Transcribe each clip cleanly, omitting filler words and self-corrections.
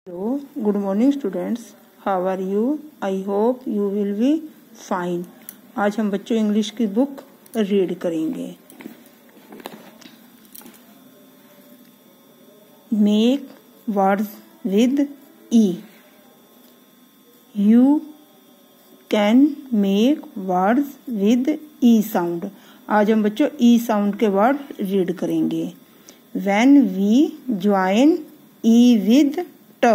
Hello, good morning students. How are you? I hope you will be fine. आज हम बच्चों English की book read करेंगे. Make words with E. You can make words with E sound. आज हम बच्चों E sound के word read करेंगे. When we join E with ट,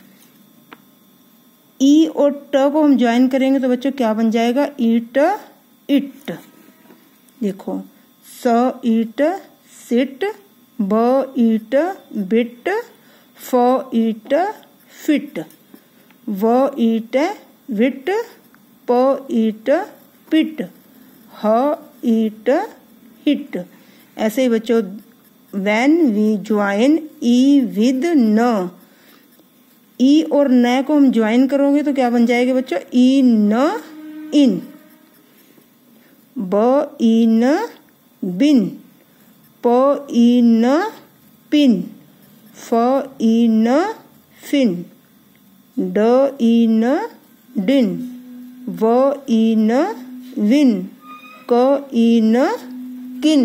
ई और ट को हम ज्वाइन करेंगे तो बच्चों क्या बन जाएगा? Eat it. देखो, स ईट सिट, ब ईट बिट, फ ईट फिट, व ईट विट, प ईट पिट, ह ईट हिट. ऐसे ही बच्चों when we join E with न, ई और न को हम ज्वाइन करोगे तो क्या बन जाएगा बच्चों? ई न इन, ब ई न बिन, प ई न पिन, फ ई न फिन, ड ई न डिन, व ई न विन, क ई न kin.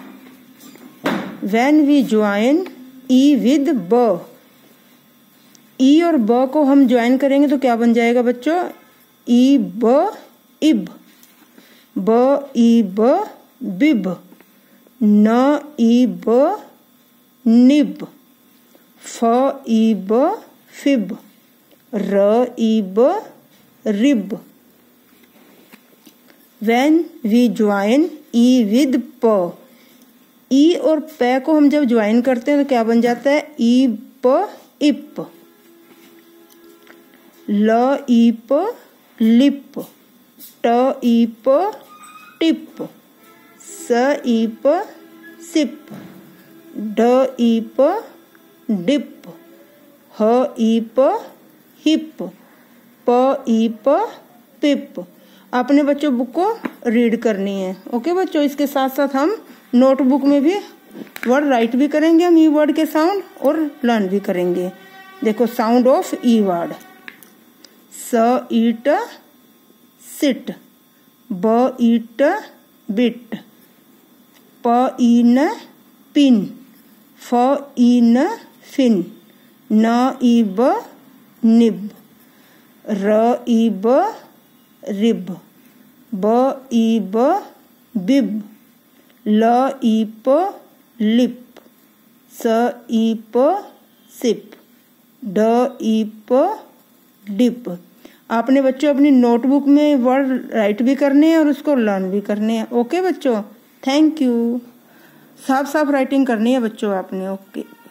When we join E with ब, ई और ब को हम ज्वाइन करेंगे तो क्या बन जाएगा बच्चों? ई ब इब, ब ई ब बिब, न ई ब निब, फ ई ब फिब, र ई ब rib. When we join E with प, ई और प को हम जब ज्वाइन करते हैं तो क्या बन जाता है? ई प इप, ल ई प लिप, ट ई प टिप, स ई प सिप, ड ई प डिप, ह ई प हिप, प ई प पिप. आपने बच्चों बुक को रीड करनी है. ओके बच्चों, इसके साथ साथ हम नोटबुक में भी वर्ड राइट भी करेंगे हम ई वर्ड के साउंड और लर्न भी करेंगे. देखो, साउंड ऑफ ई वर्ड. स ईट सिट, ब ईट बिट, प ई न पिन, फ ई न फिन, न ई ब निब, र ई ब रिब, ब ई ब बिब, ल ई प लिप, स ई प सिप, ड ई प डिप. आपने बच्चों अपनी नोटबुक में वर्ड राइट भी करने हैं और उसको लर्न भी करने हैं. ओके बच्चों, थैंक यू. साफ साफ राइटिंग करनी है बच्चों आपने. ओके.